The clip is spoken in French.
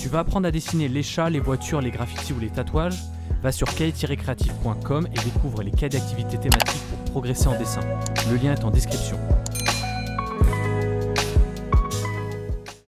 Tu vas apprendre à dessiner les chats, les voitures, les graffitis ou les tatouages? Va sur cahier-créatif.com et découvre les cahiers d'activités thématiques pour progresser en dessin. Le lien est en description.